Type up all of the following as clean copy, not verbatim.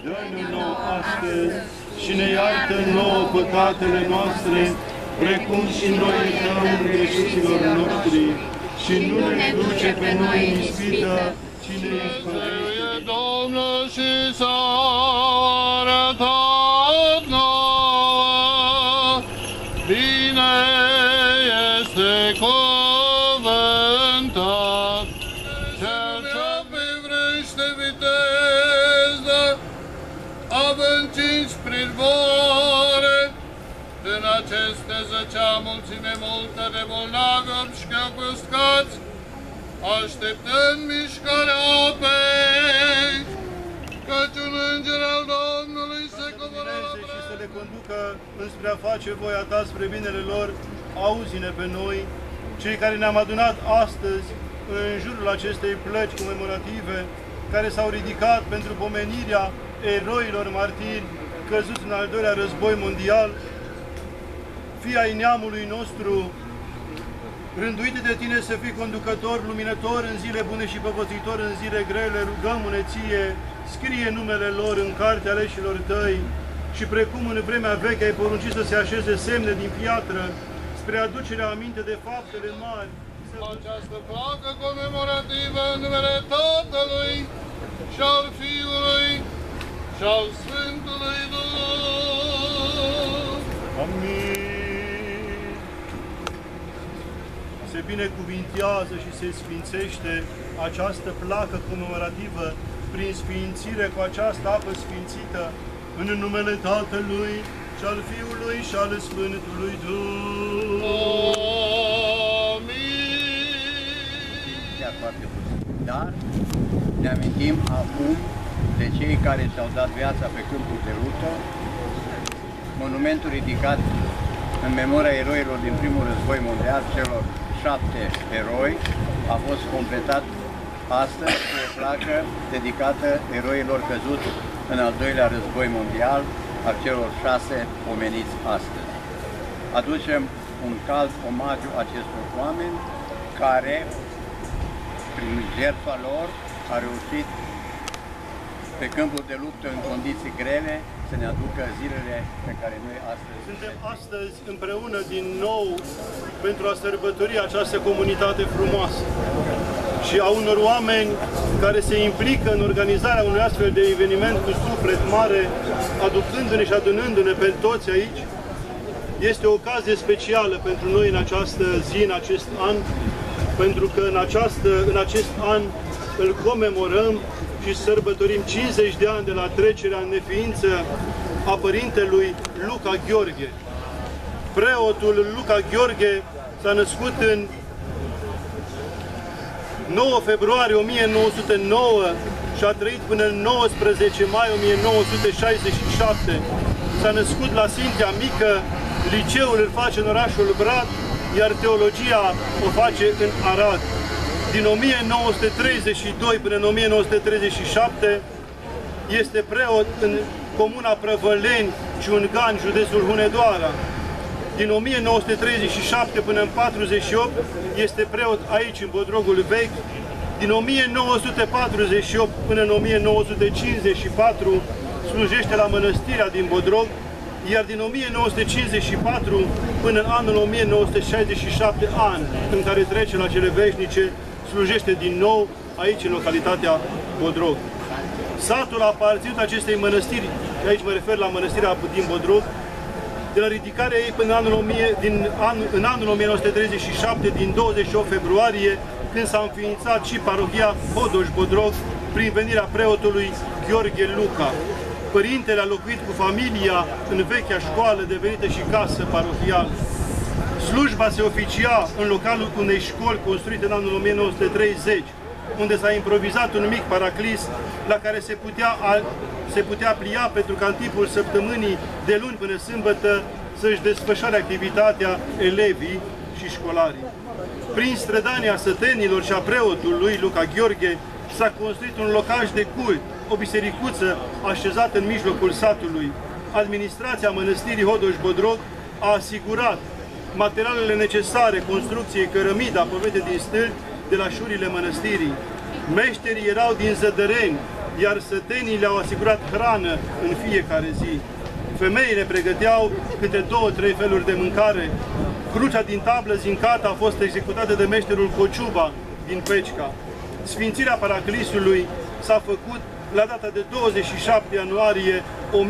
Dă-ne nouă astăzi și ne iartă nouă păcatele noastre, precum și noi iertăm greșiților noștri, și nu ne duce pe noi în ispită, ci ne izbăvește. Domnul și s-a arătat nouă, bine este cuvântat. Cel ce privrește viteză, având 5 prilboare, în aceste 10 mulțime multă de bolnavi și apăscați, așteptând mișcarea apei, căci un înger al Domnului se coboră la și să le conducă înspre a face voia ta spre binele lor, auzi-ne pe noi, cei care ne-am adunat astăzi în jurul acestei plăci comemorative, care s-au ridicat pentru pomenirea eroilor martiri căzuți în al doilea război mondial. Fii ai neamului nostru, rânduite de tine să fii conducător, luminător în zile bune și păvățitor în zile grele, rugăm-ne ție, scrie numele lor în cartea aleșilor tăi și precum în vremea veche ai poruncit să se așeze semne din piatră spre aducerea aminte de faptele mari. Această placă comemorativă în numele Tatălui și al Fiului și al Sfântului Duh. Amin. Se binecuvintează și se sfințește această placă comemorativă prin sfințire cu această apă sfințită, în numele Tatălui și al Fiului și al Sfântului Duh. Amin. Chiar foarte puțin. Dar ne amintim acum de cei care și-au dat viața pe câmpul de luptă, monumentul ridicat în memoria eroilor din primul război mondial, celor 7 eroi, a fost completat astăzi cu o placă dedicată eroilor căzuți în al doilea război mondial, a celor 6 pomeniți astăzi. Aducem un cald omagiu acestor oameni care, prin jertfa lor, a reușit pe câmpul de luptă în condiții grele să ne aducă zilele pe care noi astăzi suntem astăzi împreună din nou pentru a sărbători această comunitate frumoasă și a unor oameni care se implică în organizarea unui astfel de eveniment cu suflet mare, aducându-ne și adunându-ne pe toți aici. Este o ocazie specială pentru noi în această zi, în acest an, pentru că în acest an îl comemorăm și sărbătorim 50 de ani de la trecerea în neființă a părintelui Luca Gheorghe. Preotul Luca Gheorghe s-a născut în 9 februarie 1909 și a trăit până în 19 mai 1967. S-a născut la Sintea Mică, liceul îl face în orașul Brad, iar teologia o face în Arad. Din 1932 până în 1937 este preot în comuna Prăvăleni, Ciungani, județul Hunedoara. Din 1937 până în 1948 este preot aici, în Bodrogul Vechi. Din 1948 până în 1954 slujește la mănăstirea din Bodrog, iar din 1954 până în anul 1967, an în care trece la cele veșnice, slujește din nou aici, în localitatea Bodrog. Satul a aparținut acestei mănăstiri, aici mă refer la mănăstirea din Bodrog, de la ridicarea ei până în anul 1937, din 28 februarie, când s-a înființat și parohia Hodoș-Bodrog, prin venirea preotului Gheorghe Luca. Părintele a locuit cu familia în vechea școală devenită și casă parohială. Slujba se oficia în localul unei școli construite în anul 1930, unde s-a improvizat un mic paraclis la care se putea plia pentru ca în timpul săptămânii de luni până sâmbătă să-și desfășoare activitatea elevii și școlarii. Prin strădania sătenilor și a preotului Luca Gheorghe s-a construit un locaj de cult, o bisericuță așezată în mijlocul satului. Administrația mănăstirii Hodoș-Bodrog a asigurat materialele necesare construcției, cărămida, povete din stâlpi, de la șurile mănăstirii. Meșterii erau din Zădăreni, iar sătenii le-au asigurat hrană în fiecare zi. Femeile pregăteau câte 2-3 feluri de mâncare. Crucea din tablă zincată a fost executată de meșterul Cociuba din Pecica. Sfințirea Paraclisului s-a făcut la data de 27 ianuarie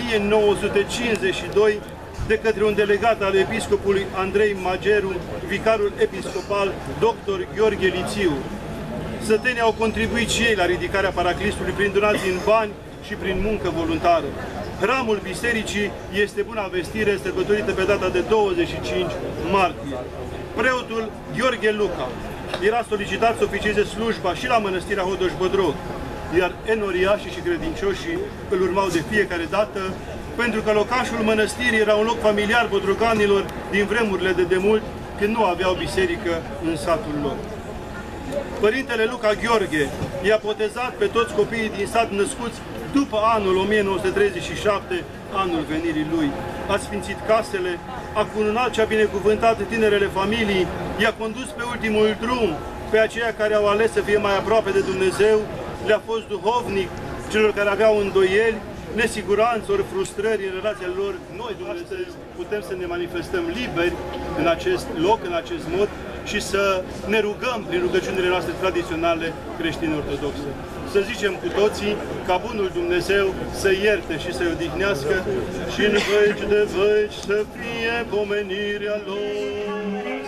1952 de către un delegat al episcopului Andrei Mageru, vicarul episcopal dr. Gheorghe Lițiu. Sătenii au contribuit și ei la ridicarea Paraclisului prin donații în bani și prin muncă voluntară. Hramul bisericii este Buna Vestire, sărbătorită pe data de 25 martie. Preotul Gheorghe Luca era solicitat să oficieze slujba și la mănăstirea Hodoș-Bodrog, iar enoriașii și credincioșii îl urmau de fiecare dată, pentru că locașul mănăstirii era un loc familiar bodroganilor din vremurile de demult, când nu aveau biserică în satul lor. Părintele Luca Gheorghe i-a botezat pe toți copiii din sat născuți după anul 1937, anul venirii lui. A sfințit casele, a cununat și a binecuvântat tinerele familii, i-a condus pe ultimul drum pe aceia care au ales să fie mai aproape de Dumnezeu, le-a fost duhovnic celor care aveau îndoieli, nesiguranță ori frustrări în relația lor. Noi, Dumnezeu, putem să ne manifestăm liberi în acest loc, în acest mod și să ne rugăm prin rugăciunile noastre tradiționale creștine-ortodoxe. Să zicem cu toții ca bunul Dumnezeu să ierte și să-i odihnească și în veci de veci să fie pomenirea lor.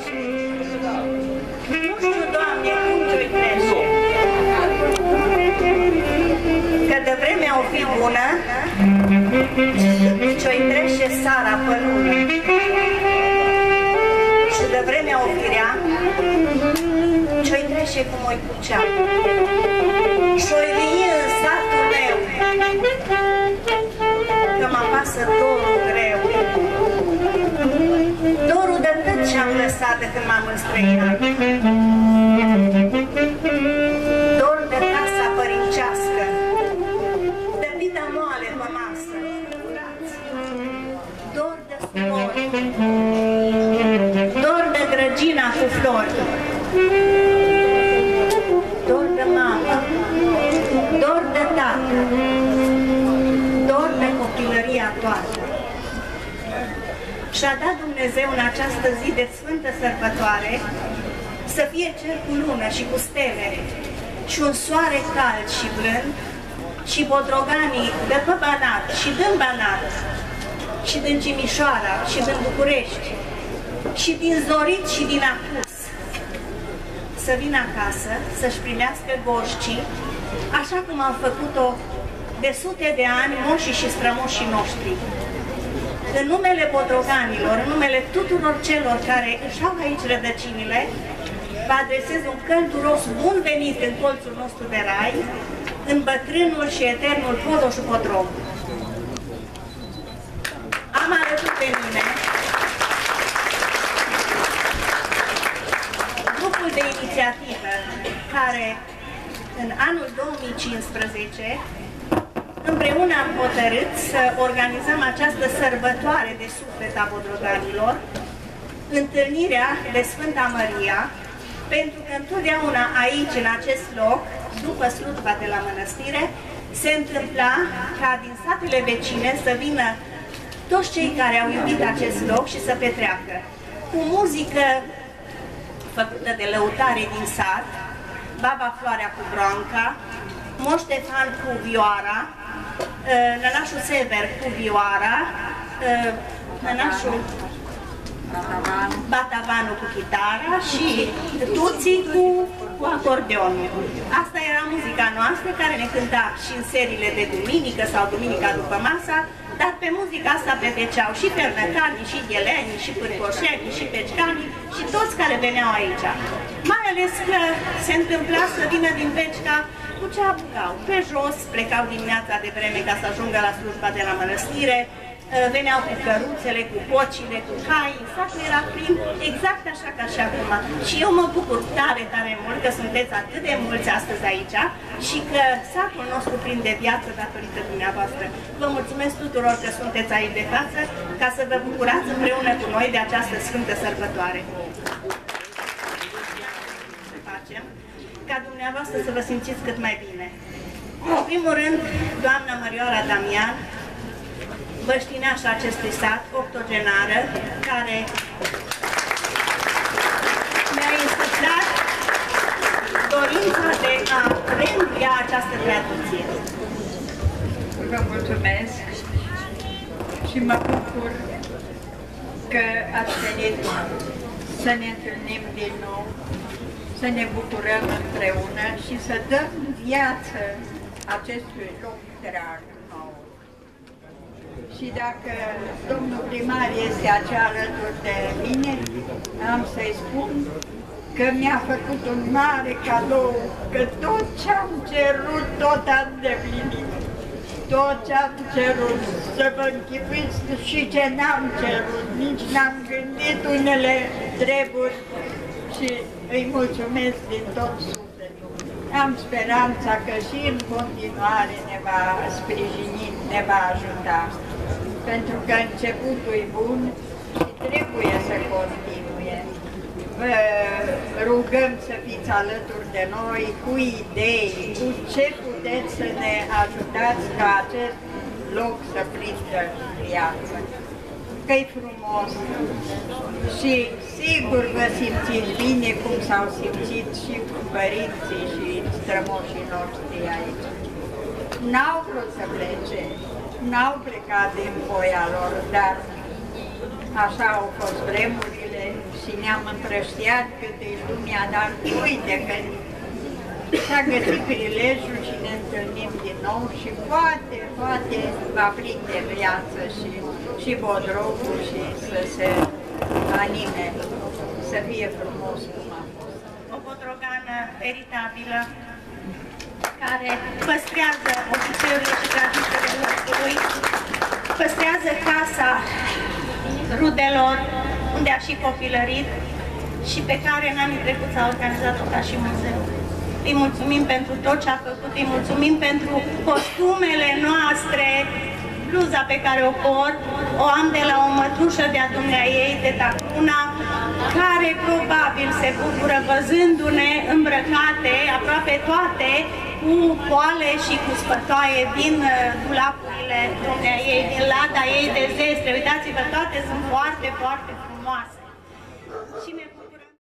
Nu știu, Doamne, cum ți-o trece. Că de vremea o fi bună, ți-o trece sara pe lună. Și de vremea o fi rea, ți-o trece cum o-i pucea. Și-o veni în satul meu, că mă pasă dorul greu. Dorul de tot ce-am lăsat de când m-am înstrăinat. Dor de casa părincească, de pita moale pe masă. Dor de flori, dor de grăgina cu flori. Dor de mamă, dor de tată, dor de copilăria toată. Și-a dat Dumnezeu în această zi de sfântă sărbătoare să fie cer cu lună și cu stele și un soare cald și blând și bodroganii de pe Banat și din Banat și din Cimișoara și din București și din Zorit și din Apus să vină acasă, să-și primească goșcii, așa cum au făcut-o de sute de ani moșii și strămoșii noștri. În numele bodroganilor, în numele tuturor celor care își au aici rădăcinile, vă adresez un călduros bun venit în colțul nostru de rai, în bătrânul și eternul Hodoșul Bodrog. Am alături de mine grupul de inițiativă care în anul 2015 împreună am hotărât să organizăm această sărbătoare de suflet a bodroganilor, întâlnirea de Sfânta Maria, pentru că întotdeauna aici, în acest loc, după slujba de la mănăstire, se întâmpla ca din satele vecine să vină toți cei care au iubit acest loc și să petreacă. Cu muzică făcută de lăutare din sat, Baba Floarea cu bronca, Moș Ștefan cu vioara, nănașul Sever cu vioara, nănașul Batavanul cu chitara și tuții cu acordeonul. Asta era muzica noastră care ne cânta și în seriile de duminică sau duminica după masa, dar pe muzica asta petreceau și fernăcanii, și ghelenii, și pârcoșenii, și pecicanii și toți care veneau aici. Mai ales că se întâmpla să vină din Pecica cu ce apucau. Pe jos plecau dimineața de vreme ca să ajungă la slujba de la mănăstire, veneau cu căruțele, cu pocile, cu caii, satul era plin exact așa ca și acum. Și eu mă bucur tare, tare mult că sunteți atât de mulți astăzi aici și că satul nostru plin de viață datorită dumneavoastră. Vă mulțumesc tuturor că sunteți aici de față ca să vă bucurați împreună cu noi de această sfântă sărbătoare. Facem ca dumneavoastră să vă simțiți cât mai bine. În primul rând, doamna Mărioara Damian, băștinașa acestui sat, octogenară, care mi-a insuflat dorința de a reînvia această tradiție. Vă mulțumesc și mă bucur că ați venit să ne întâlnim din nou, să ne bucurăm împreună și să dăm viață acestui loc drag nou. Și dacă domnul primar este aici alături de mine, am să-i spun că mi-a făcut un mare cadou, că tot ce-am cerut, tot am îndeplinit. Tot ce-am cerut, să vă închipuiți și ce n-am cerut, nici n-am gândit unele treburi și îi mulțumesc din tot sufletul. Am speranța că și în continuare ne va sprijini, ne va ajuta, pentru că începutul e bun și trebuie să continue. Vă rugăm să fiți alături de noi cu idei, cu ce puteți să ne ajutați ca acest loc să prindă viață. Că-i frumos și sigur vă simțiți bine cum s-au simțit și părinții și strămoșii noștri aici. N-au vrut să plece, n-au plecat din voia lor, dar așa au fost vremurile și ne-am împrăștiat cât e lumea, dar uite că s-a găsit prilejul și ne întâlnim din nou și poate va prinde viață și Bodrogul și să se anime, să fie frumos cum a fost. O bodrogană veritabilă care păstrează obiceiurile și tradițiile locului, păstrează casa rudelor unde a și copilărit și pe care în anii trecuți a organizat-o ca și muzeu. Îi mulțumim pentru tot ce a făcut, îi mulțumim pentru costumele noastre, bluza pe care o port, o am de la o mătușă de-a dumneaei, de Tacuna, care probabil se bucură văzându-ne îmbrăcate, aproape toate, cu poale și cu spătoaie din dulapurile dumneaei, din lada ei de zestre. Uitați-vă, toate sunt foarte frumoase. Și